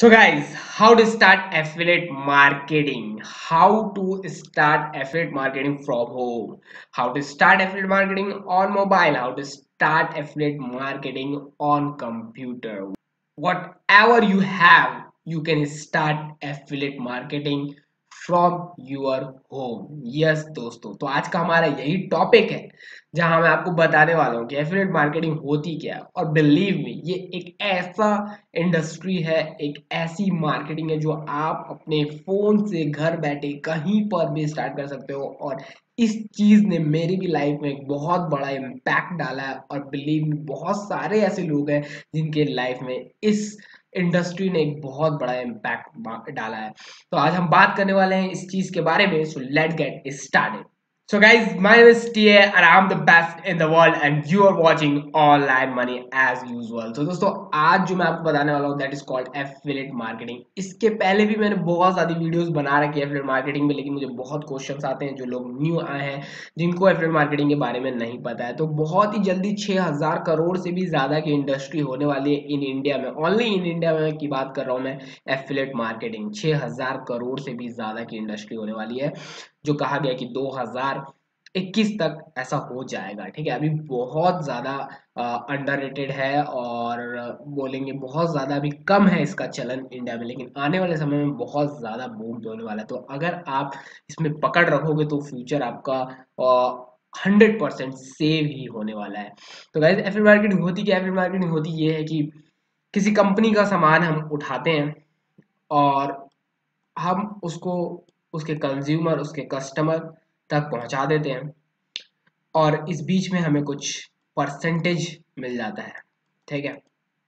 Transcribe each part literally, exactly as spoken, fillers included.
So guys, how to start affiliate marketing? How to start affiliate marketing from home? How to start affiliate marketing on mobile? How to start affiliate marketing on computer? Whatever you have, you can start affiliate marketing from your home. Yes दोस्तों, तो आज का हमारा यही topic है जहां मैं आपको बताने वाला हूँ कि एफिलिएट मार्केटिंग होती क्या है। और बिलीव मी, ये एक ऐसा इंडस्ट्री है, एक ऐसी मार्केटिंग है जो आप अपने फोन से घर बैठे कहीं पर भी स्टार्ट कर सकते हो। और इस चीज ने मेरी भी लाइफ में एक बहुत बड़ा इम्पैक्ट डाला है। और बिलीव मी, बहुत सारे ऐसे लोग हैं जिनके लाइफ में इस इंडस्ट्री ने एक बहुत बड़ा इम्पैक्ट डाला है। तो आज हम बात करने वाले हैं इस चीज के बारे में। So let get started. So guys, my name is T A and I'm the best in the world and you are watching Online Money as usual. तो दोस्तों, आज जो मैं आपको बताने वाला हूँ that is called affiliate marketing. इसके पहले भी मैंने बहुत सारी वीडियोस बना रखी है affiliate marketing में, लेकिन मुझे बहुत क्वेश्चंस आते हैं जो लोग न्यू आए हैं जिनको affiliate marketing के बारे में नहीं पता है। तो बहुत ही जल्दी छह हज़ार करोड़ से भी ज़्यादा की इंडस्ट्री होने वाली है इन इंडिया में। ओनली इन इंडिया में की बात कर रहा हूँ मैं। एफिलिएट मार्केटिंग छह हज़ार करोड़ से भी ज़्यादा की इंडस्ट्री होने वाली है, जो कहा गया कि दो हज़ार इक्कीस तक ऐसा हो जाएगा। ठीक है, अभी बहुत ज़्यादा अंडररेटेड है और बोलेंगे बहुत ज़्यादा अभी कम है इसका चलन इंडिया में, लेकिन आने वाले समय में बहुत ज़्यादा बूम होने वाला है। तो अगर आप इसमें पकड़ रखोगे तो फ्यूचर आपका हंड्रेड परसेंट सेव ही होने वाला है। तो गाइस, एफिलिएट मार्केटिंग होती क्या? एफिलिएट मार्केटिंग होती ये है कि किसी कंपनी का सामान हम उठाते हैं और हम उसको उसके कंज्यूमर, उसके कस्टमर तक पहुंचा देते हैं और इस बीच में हमें कुछ परसेंटेज मिल जाता है। ठीक है,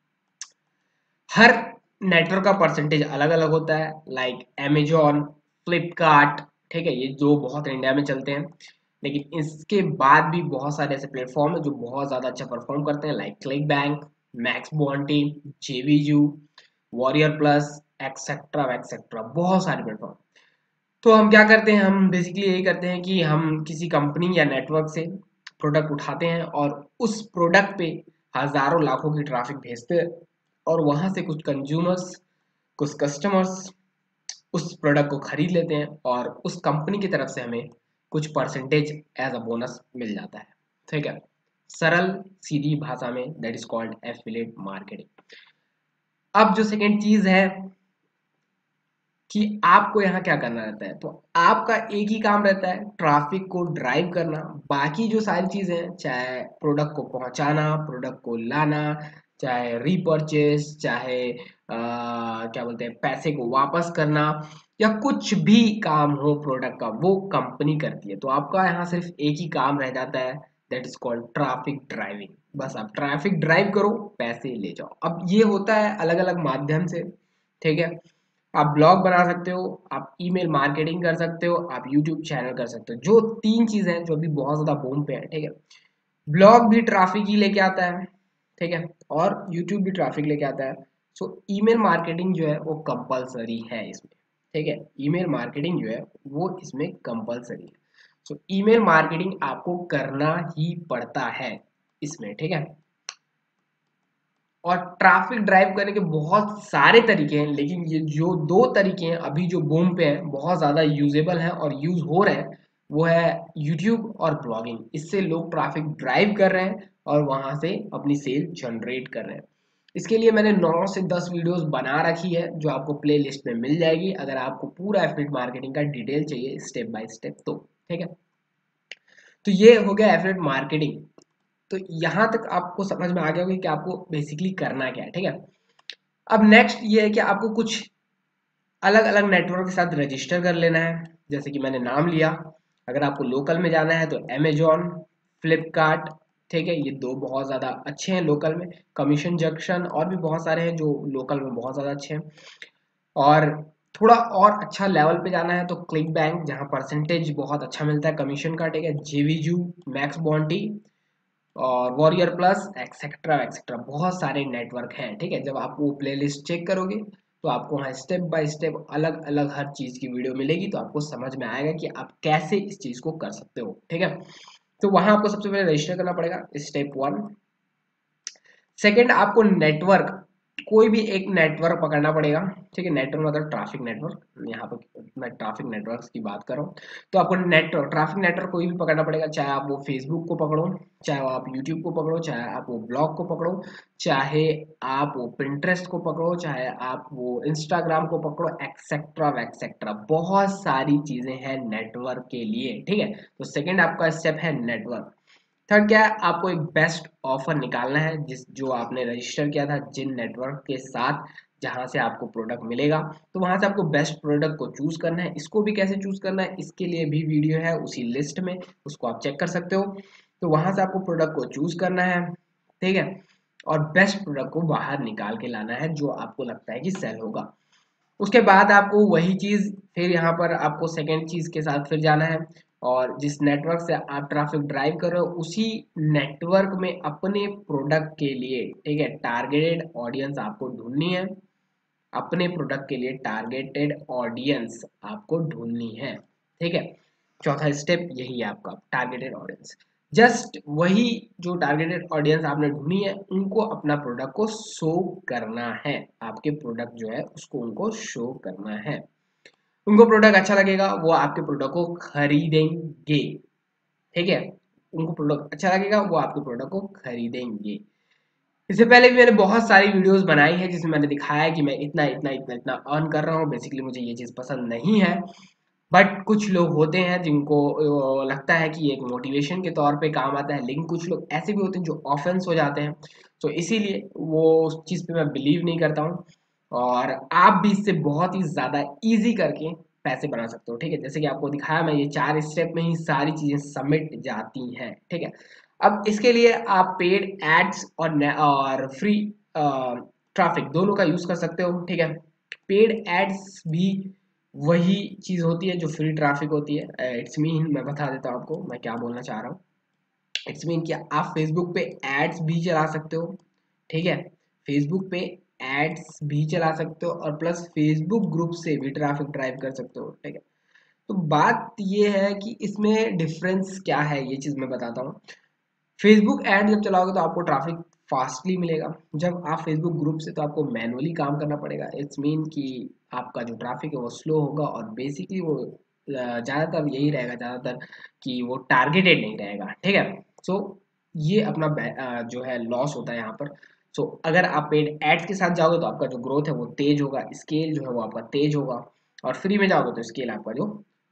हर नेटवर्क का परसेंटेज अलग अलग होता है, लाइक अमेजोन, फ्लिपकार्ट। ठीक है, ये जो बहुत इंडिया में चलते हैं, लेकिन इसके बाद भी बहुत सारे ऐसे प्लेटफॉर्म है जो बहुत ज़्यादा अच्छा परफॉर्म करते हैं, like ClickBank, MaxBounty, JVZoo, WarriorPlus, etcetera etcetera, बहुत सारे प्लेटफॉर्म। तो हम क्या करते हैं, हम बेसिकली यही करते हैं कि हम किसी कंपनी या नेटवर्क से प्रोडक्ट उठाते हैं और उस प्रोडक्ट पे हजारों लाखों की ट्रैफिक भेजते हैं और वहां से कुछ कंज्यूमर्स, कुछ कस्टमर्स उस प्रोडक्ट को खरीद लेते हैं और उस कंपनी की तरफ से हमें कुछ परसेंटेज एज अ बोनस मिल जाता है। ठीक है, सरल सीधी भाषा में that is called affiliate marketing. अब जो सेकेंड चीज है कि आपको यहाँ क्या करना रहता है, तो आपका एक ही काम रहता है, ट्रैफिक को ड्राइव करना। बाकी जो सारी चीजें हैं, चाहे प्रोडक्ट को पहुंचाना, प्रोडक्ट को लाना, चाहे रीपरचेस, चाहे आ, क्या बोलते हैं, पैसे को वापस करना, या कुछ भी काम हो प्रोडक्ट का, वो कंपनी करती है। तो आपका यहाँ सिर्फ एक ही काम रह जाता है, that is called traffic driving. बस आप ट्रैफिक ड्राइव करो, पैसे ले जाओ। अब ये होता है अलग अलग माध्यम से। ठीक है, आप ब्लॉग बना सकते हो, आप ईमेल मार्केटिंग कर सकते हो, आप यूट्यूब चैनल कर सकते हो। जो तीन चीजें हैं जो अभी बहुत ज्यादा बूम पे है। ठीक है, ब्लॉग भी ट्रैफिक ही लेके आता है, ठीक है, और यूट्यूब भी ट्रैफिक लेके आता है। सो ईमेल मार्केटिंग जो है वो कंपलसरी है इसमें। ठीक है, ईमेल मार्केटिंग जो है वो इसमें कंपलसरी है। सो ईमेल मार्केटिंग आपको करना ही पड़ता है इसमें। ठीक है, और ट्रैफिक ड्राइव करने के बहुत सारे तरीके हैं, लेकिन ये जो दो तरीके हैं अभी जो बूम पे हैं, बहुत ज़्यादा यूजेबल हैं और यूज हो रहे हैं, वो है यूट्यूब और ब्लॉगिंग। इससे लोग ट्रैफिक ड्राइव कर रहे हैं और वहां से अपनी सेल जनरेट कर रहे हैं। इसके लिए मैंने नौ से दस वीडियोस बना रखी है जो आपको प्ले लिस्ट में मिल जाएगी अगर आपको पूरा एफिलिएट मार्केटिंग का डिटेल चाहिए स्टेप बाय स्टेप। तो ठीक है, तो ये हो गया एफिलिएट मार्केटिंग। तो यहाँ तक आपको समझ में आ गया होगा कि आपको बेसिकली करना क्या है। ठीक है, अब नेक्स्ट ये है कि आपको कुछ अलग अलग नेटवर्क के साथ रजिस्टर कर लेना है। जैसे कि मैंने नाम लिया, अगर आपको लोकल में जाना है तो अमेजोन, फ्लिपकार्ट। ठीक है, ये दो बहुत ज़्यादा अच्छे हैं लोकल में। कमीशन जंक्शन और भी बहुत सारे हैं जो लोकल में बहुत ज़्यादा अच्छे हैं। और थोड़ा और अच्छा लेवल पे जाना है तो क्लिक बैंक, जहाँ परसेंटेज बहुत अच्छा मिलता है कमीशन का। ठीक है, जेवीजू, मैक्स बॉन्टी और वॉरियर प्लस, एक्सेट्रा एक्सेट्रा, बहुत सारे नेटवर्क हैं। ठीक है, जब आप वो प्लेलिस्ट चेक करोगे तो आपको वहाँ स्टेप बाय स्टेप अलग अलग हर चीज़ की वीडियो मिलेगी, तो आपको समझ में आएगा कि आप कैसे इस चीज़ को कर सकते हो। ठीक है, तो वहाँ आपको सबसे पहले रजिस्टर करना पड़ेगा, स्टेप वन। सेकेंड, आपको नेटवर्क कोई भी एक नेटवर्क पकड़ना पड़ेगा, ठीक है। नेटवर्क मतलब ट्रैफिक नेटवर्क, यहाँ पर मैं ट्रैफिक नेटवर्क की बात कर रहा हूँ। तो आपको नेटवर्क ट्रैफिक नेटवर्क कोई भी पकड़ना पड़ेगा, चाहे आप वो फेसबुक को पकड़ो, चाहे वो आप यूट्यूब को पकड़ो, चाहे आप वो ब्लॉग को पकड़ो, चाहे आप वो पिंटरेस्ट को पकड़ो, चाहे आप वो इंस्टाग्राम को पकड़ो, एक्सेट्रा वैक्सेट्रा, बहुत सारी चीजें हैं नेटवर्क के लिए, ठीक है। तो सेकेंड आपका स्टेप है नेटवर्क। थर्ड क्या है, आपको एक बेस्ट ऑफर निकालना है, जिस जो आपने रजिस्टर किया था जिन नेटवर्क के साथ, जहां से आपको प्रोडक्ट मिलेगा, तो वहां से आपको बेस्ट प्रोडक्ट को चूज करना है। इसको भी कैसे चूज करना है, इसके लिए भी वीडियो है उसी लिस्ट में, उसको आप चेक कर सकते हो। तो वहां से आपको प्रोडक्ट को चूज करना है, ठीक है, और बेस्ट प्रोडक्ट को बाहर निकाल के लाना है जो आपको लगता है कि सेल होगा। उसके बाद आपको वही चीज फिर यहाँ पर आपको सेकेंड चीज के साथ फिर जाना है, और जिस नेटवर्क से आप ट्रैफिक ड्राइव कर रहे हो उसी नेटवर्क में अपने प्रोडक्ट के लिए, ठीक है, टारगेटेड ऑडियंस आपको ढूंढनी है। अपने प्रोडक्ट के लिए टारगेटेड ऑडियंस आपको ढूंढनी है, ठीक है। चौथा स्टेप यही है आपका, टारगेटेड ऑडियंस। जस्ट वही जो टारगेटेड ऑडियंस आपने ढूंढी है उनको अपना प्रोडक्ट को शो करना है, आपके प्रोडक्ट जो है उसको उनको शो करना है। उनको प्रोडक्ट अच्छा लगेगा, वो आपके प्रोडक्ट को खरीदेंगे, ठीक है। उनको प्रोडक्ट अच्छा लगेगा, वो आपके प्रोडक्ट को खरीदेंगे। इससे पहले भी मैंने बहुत सारी वीडियोस बनाई है जिसमें मैंने दिखाया है कि मैं इतना इतना इतना इतना अर्न कर रहा हूँ। बेसिकली मुझे ये चीज़ पसंद नहीं है, बट कुछ लोग होते हैं जिनको अ, लगता है कि एक मोटिवेशन के तौर पे काम आता है, लेकिन कुछ लोग ऐसे भी होते हैं जो ऑफेंस हो जाते हैं। तो इसीलिए वो उस चीज़ पे मैं बिलीव नहीं करता हूँ। और आप भी इससे बहुत ही ज़्यादा इजी करके पैसे बना सकते हो, ठीक है। जैसे कि आपको दिखाया, मैं ये चार स्टेप में ही सारी चीज़ें समिट जाती हैं, ठीक है। अब इसके लिए आप पेड एड्स और ने- और फ्री ट्रैफिक दोनों का यूज़ कर सकते हो, ठीक है। पेड एड्स भी वही चीज होती है जो फ्री ट्रैफिक होती है। इट्स मीन मैं बता देता हूँ आपको मैं क्या बोलना चाह रहा हूँ। इट्स मीन क्या, आप फेसबुक पे एड्स भी चला सकते हो, ठीक है। फेसबुक पे एड्स भी चला सकते हो और प्लस फेसबुक ग्रुप से भी ट्रैफिक ड्राइव कर सकते हो, ठीक है। तो बात ये है कि इसमें डिफरेंस क्या है, ये चीज मैं बताता हूँ। फेसबुक ऐड जब चलाओगे तो आपको ट्रैफिक फास्टली मिलेगा। जब आप फेसबुक ग्रुप से, तो आपको मैनुअली काम करना पड़ेगा। इट्स मीन कि आपका जो ट्रैफिक है वो स्लो होगा, और बेसिकली वो ज़्यादातर यही रहेगा, ज़्यादातर कि वो टारगेटेड नहीं रहेगा, ठीक है। सो ये अपना बै- अ, जो है लॉस होता है यहाँ पर। सो अगर आप पेड एड्स के साथ जाओगे तो आपका जो ग्रोथ है वो तेज होगा, स्केल जो है वो आपका तेज होगा। और फ्री में जाओगे तो स्केल आपका जो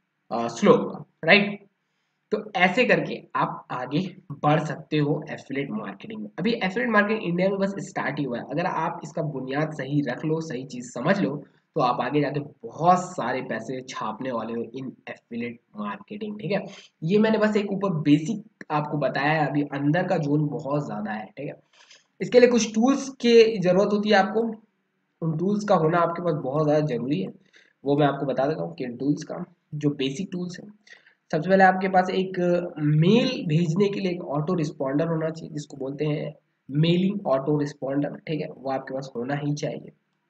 स्लो होगा, राइट। तो ऐसे करके आप आगे बढ़ सकते हो एफिलिएट मार्केटिंग में। अभी एफिलिएट मार्केटिंग इंडिया में बस स्टार्ट ही हुआ है। अगर आप इसका बुनियाद सही रख लो, सही चीज समझ लो, तो आप आगे जाके बहुत सारे पैसे छापने वाले हो इन एफिलिएट मार्केटिंग, ठीक है। ये मैंने बस एक ऊपर बेसिक आपको बताया है, अभी अंदर का जोन बहुत ज्यादा है, ठीक है। इसके लिए कुछ टूल्स की जरूरत होती है आपको। उन टूल्स का होना आपके पास बहुत ज़्यादा ज़रूरी है। वो मैं आपको बता देता हूँ कि इन टूल्स का जो बेसिक टूल्स हैं। सबसे पहले आपके पास एक मेल भेजने के लिए एक ऑटो रिस्पॉन्डर होना चाहिए, जिसको बोलते हैं मेलिंग ऑटो रिस्पॉन्डर, ठीक है। वो आपके पास होना ही चाहिए,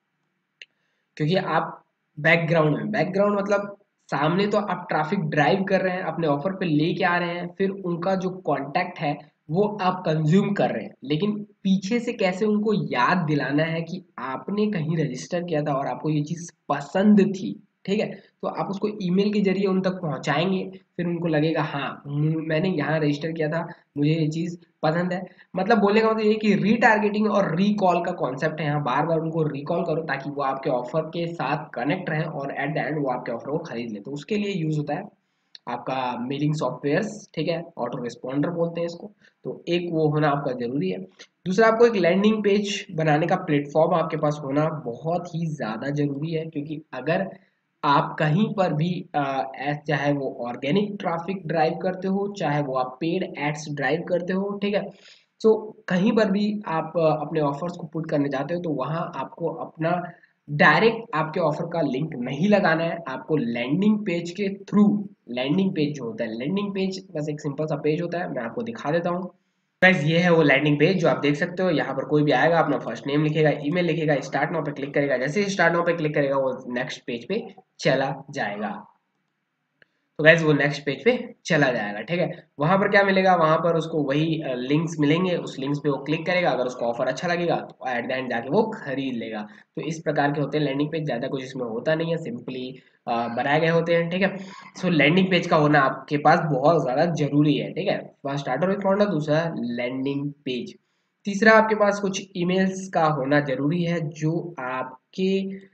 क्योंकि आप बैकग्राउंड में, बैकग्राउंड मतलब सामने तो आप ट्रैफिक ड्राइव कर रहे हैं, अपने ऑफर पे लेके आ रहे हैं, फिर उनका जो कांटेक्ट है वो आप कंज्यूम कर रहे हैं, लेकिन पीछे से कैसे उनको याद दिलाना है कि आपने कहीं रजिस्टर किया था और आपको ये चीज़ पसंद थी, ठीक है। तो आप उसको ईमेल के जरिए उन तक पहुंचाएंगे, फिर उनको लगेगा हाँ मु- मैंने यहाँ रजिस्टर किया था, मुझे ये चीज़ पसंद है। मतलब बोलने का मतलब ये कि रीटारगेटिंग और रिकॉल का कॉन्सेप्ट है यहाँ। बार बार उनको रिकॉल करो ताकि वो आपके ऑफर के साथ कनेक्ट रहें और एट द एंड वो आपके ऑफर को खरीद ले। तो उसके लिए यूज होता है आपका मेलिंग सॉफ्टवेयर्स, ठीक है, ऑटो रिस्पॉन्डर बोलते हैं इसको। तो एक वो होना आपका जरूरी है। दूसरा, आपको एक लैंडिंग पेज बनाने का प्लेटफॉर्म आपके पास होना बहुत ही ज़्यादा जरूरी है, क्योंकि अगर आप कहीं पर भी अ, ऐस- चाहे वो ऑर्गेनिक ट्रैफिक ड्राइव करते हो, चाहे वो आप पेड एड्स ड्राइव करते हो, ठीक है। सो कहीं पर भी आप अ, अपने ऑफर्स को पुट करने जाते हो तो वहां आपको अपना डायरेक्ट आपके ऑफर का लिंक नहीं लगाना है, आपको लैंडिंग पेज के थ्रू, लैंडिंग पेज जो होता है, लैंडिंग पेज बस एक सिंपल सा पेज होता है, मैं आपको दिखा देता हूँ। गाइस ये है वो लैंडिंग पेज जो आप देख सकते हो। यहाँ पर कोई भी आएगा, अपना फर्स्ट नेम लिखेगा, ईमेल लिखेगा, स्टार्ट नाउ पे क्लिक करेगा, जैसे ही स्टार्ट नाउ पे क्लिक करेगा वो नेक्स्ट पेज पे चला जाएगा। तो गैस वो नेक्स्ट पेज पे चला जाएगा, ठीक है। वहां पर क्या मिलेगा, वहां पर उसको वही लिंक्स मिलेंगे, उस लिंक्स पे वो क्लिक करेगा, अगर उसको ऑफर अच्छा लगेगा तो एट द एंड जाके वो खरीद लेगा। तो इस प्रकार के होते हैं लैंडिंग पेज, ज्यादा कुछ इसमें होता नहीं है, सिंपली बनाए गए होते हैं, ठीक है। सो लैंडिंग पेज का होना आपके पास बहुत ज्यादा जरूरी है, ठीक है। फर्स्ट स्टार्टर विद फाउंडर, दूसरा लैंडिंग पेज, तीसरा आपके पास कुछ ईमेल्स का होना जरूरी है जो आपके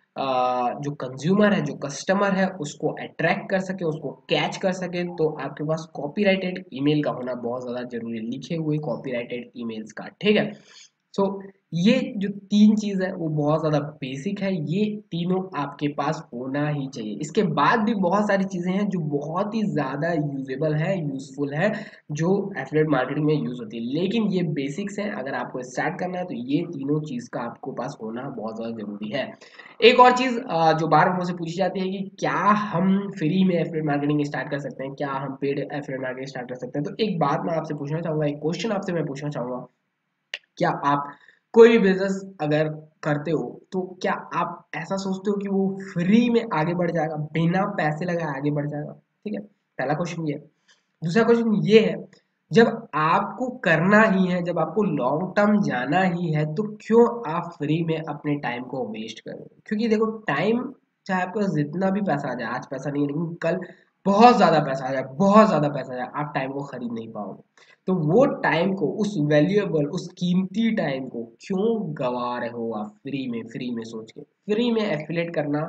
अ, जो कंज्यूमर है, जो कस्टमर है, उसको अट्रैक्ट कर सके, उसको कैच कर सके। तो आपके पास कॉपीराइटेड ईमेल का होना बहुत ज्यादा जरूरी है, लिखे हुए कॉपीराइटेड ईमेल्स का, ठीक है। सो so, ये जो तीन चीज है वो बहुत ज्यादा बेसिक है, ये तीनों आपके पास होना ही चाहिए। इसके बाद भी बहुत सारी चीजें हैं जो बहुत ही ज्यादा यूजेबल है, यूजफुल है, जो एफिलिएट मार्केटिंग में यूज होती है, लेकिन ये बेसिक्स हैं। अगर आपको स्टार्ट करना है तो ये तीनों चीज का आपको पास होना बहुत ज्यादा जरूरी है। एक और चीज अ, जो बार बार मुझसे पूछी जाती है कि क्या हम फ्री में एफिलिएट मार्केटिंग स्टार्ट कर सकते हैं, क्या हम पेड एफिलिएट मार्केटिंग स्टार्ट कर सकते हैं। तो एक बात मैं आपसे पूछना चाहूंगा, एक क्वेश्चन आपसे मैं पूछना चाहूंगा, क्या आप कोई भी बिजनेस अगर करते हो तो क्या आप ऐसा सोचते हो कि वो फ्री में आगे बढ़ जाएगा, बिना पैसे लगाए आगे बढ़ जाएगा, ठीक है। पहला क्वेश्चन ये है। दूसरा क्वेश्चन ये है, जब आपको करना ही है, जब आपको लॉन्ग टर्म जाना ही है, तो क्यों आप फ्री में अपने टाइम को वेस्ट करें। क्योंकि देखो टाइम, चाहे आपके पास जितना भी पैसा आ जाए, आज पैसा नहीं है लेकिन कल बहुत ज्यादा पैसा आ जाए, बहुत ज्यादा पैसा आ जाए, आप टाइम को खरीद नहीं पाओगे। तो वो टाइम को, उस वैल्यूएबल, उस कीमती टाइम को क्यों गवा रहे हो आप फ्री में, फ्री में सोच के। फ्री में एफिलेट करना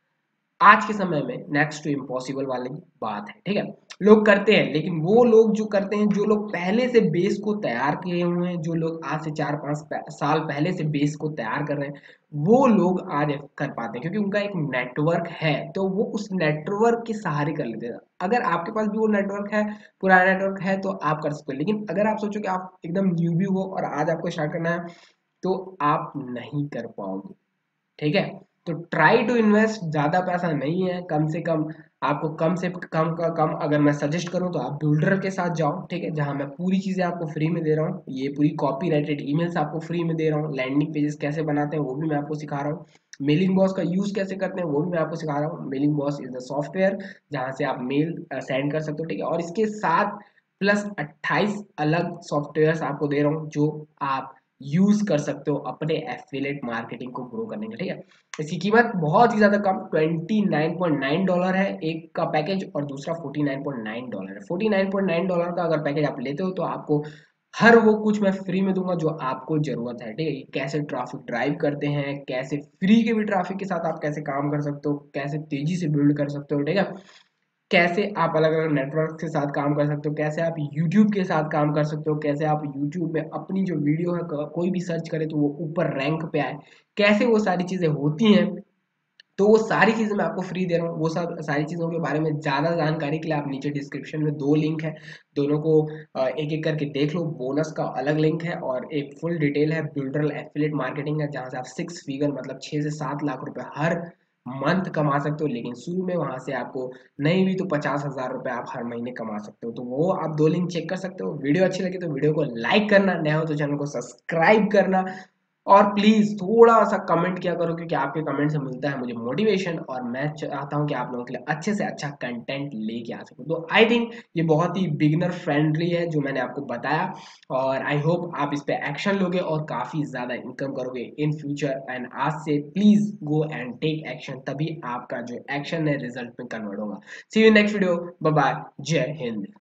आज के समय में नेक्स्ट टू इम्पॉसिबल वाली बात है, ठीक है। लोग करते हैं, लेकिन वो लोग जो करते हैं, जो लोग पहले से बेस को तैयार किए हुए हैं, जो लोग आज से चार पांच साल पहले से बेस को तैयार कर रहे हैं, वो लोग आज कर पाते हैं क्योंकि उनका एक नेटवर्क है, तो वो उस नेटवर्क के सहारे कर लेते हैं। अगर आपके पास भी वो नेटवर्क है, पुराना नेटवर्क है, तो आप कर सकते हो। लेकिन अगर आप सोचो कि आप एकदम न्यूबी हो और आज आपको स्टार्ट करना है, तो आप नहीं कर पाओगे, ठीक है। तो ट्राई टू इन्वेस्ट, ज्यादा पैसा नहीं है, कम से कम आपको, कम से कम का कम अगर मैं सजेस्ट करूं तो आप बिल्डर के साथ जाओ, ठीक है, जहां मैं पूरी चीजें आपको फ्री में दे रहा हूँ। ये पूरी कॉपी राइटेड ईमेल्स आपको फ्री में दे रहा हूँ, लैंडिंग पेजेस कैसे बनाते हैं वो भी मैं आपको सिखा रहा हूँ, मेलिंग बॉस का यूज कैसे करते हैं वो भी मैं आपको सिखा रहा हूँ। Mailing Boss is the software जहां से आप मेल सेंड कर सकते हो, ठीक है। और इसके साथ प्लस अट्ठाईस अलग सॉफ्टवेयर आपको दे रहा हूँ जो आप यूज कर सकते हो अपने एफिलिएट मार्केटिंग को ग्रो करने के, ठीक है। इसकी कीमत बहुत ही ज्यादा कम, twenty nine point nine dollar है एक का पैकेज, और दूसरा forty nine point nine dollar है। Forty nine point nine dollar का अगर पैकेज आप लेते हो तो आपको हर वो कुछ मैं फ्री में दूंगा जो आपको जरूरत है, ठीक है। कैसे ट्रैफिक ड्राइव करते हैं, कैसे फ्री के भी ट्रैफिक के साथ आप कैसे काम कर सकते हो, कैसे तेजी से बिल्ड कर सकते हो, ठीक है। कैसे आप अलग अलग नेटवर्क के साथ काम कर सकते हो, कैसे आप यूट्यूब के साथ काम कर सकते हो, कैसे आप यूट्यूब में अपनी जो वीडियो है कोई भी सर्च करे तो वो ऊपर रैंक पे आए, कैसे वो सारी चीजें होती हैं। तो वो सारी चीजें मैं आपको फ्री दे रहा हूँ। वो सब सारी चीजों के बारे में ज्यादा जानकारी के लिए आप नीचे डिस्क्रिप्शन में दो लिंक है, दोनों को एक एक करके देख लो। बोनस का अलग लिंक है और एक फुल डिटेल है बिल्डर एफिलिएट मार्केटिंग है, जहां से आप सिक्स फिगर मतलब छह से सात लाख रुपए हर मंथ कमा सकते हो। लेकिन शुरू में वहां से आपको नहीं भी तो पचास हजार रुपए आप हर महीने कमा सकते हो। तो वो आप दो लिंक चेक कर सकते हो। वीडियो अच्छी लगी तो वीडियो को लाइक करना, नया हो तो चैनल को सब्सक्राइब करना, और प्लीज थोड़ा सा कमेंट किया करो क्योंकि आपके कमेंट से मिलता है मुझे मोटिवेशन, और मैं चाहता हूं कि आप लोगों के लिए अच्छे से अच्छा कंटेंट लेके आ सकूं। तो आई थिंक ये बहुत ही बिगिनर फ्रेंडली है जो मैंने आपको बताया, और आई होप आप इस पे एक्शन लोगे और काफी ज्यादा इनकम करोगे इन फ्यूचर। एंड आज से please go and take action, तभी आपका जो एक्शन है रिजल्ट में कन्वर्ट होगा। See you next video, bye bye, जय हिंद।